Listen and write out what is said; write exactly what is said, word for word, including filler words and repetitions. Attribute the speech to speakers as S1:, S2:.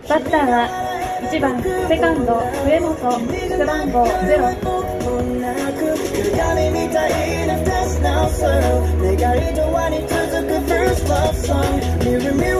S1: バッターはいちばんセカンド上本、背番号ゼロ。
S2: 鏡みたいなふたつ直す願いと輪に続く First love song